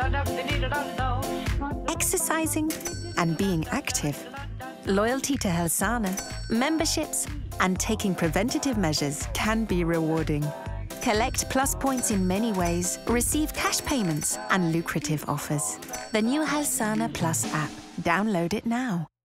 Exercising and being active, loyalty to Helsana, memberships, and taking preventative measures can be rewarding. Collect plus points in many ways, receive cash payments and lucrative offers. The new Helsana Plus app. Download it now.